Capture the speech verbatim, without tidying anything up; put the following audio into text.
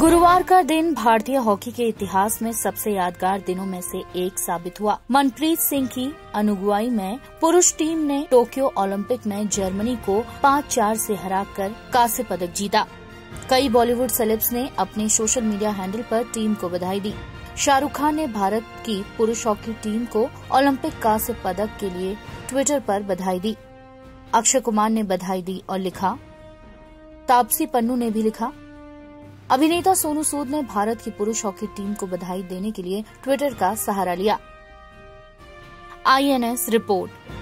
गुरुवार का दिन भारतीय हॉकी के इतिहास में सबसे यादगार दिनों में से एक साबित हुआ। मनप्रीत सिंह की अगुवाई में पुरुष टीम ने टोक्यो ओलंपिक में जर्मनी को पाँच चार से हराकर कांस्य पदक जीता। कई बॉलीवुड सेलेब्स ने अपने सोशल मीडिया हैंडल पर टीम को बधाई दी। शाहरुख खान ने भारत की पुरुष हॉकी टीम को ओलंपिक कांस्य पदक के लिए ट्विटर पर बधाई दी। अक्षय कुमार ने बधाई दी और लिखा, तापसी पन्नू ने भी लिखा। अभिनेता सोनू सूद ने भारत की पुरुष हॉकी टीम को बधाई देने के लिए ट्विटर का सहारा लिया। I N S report.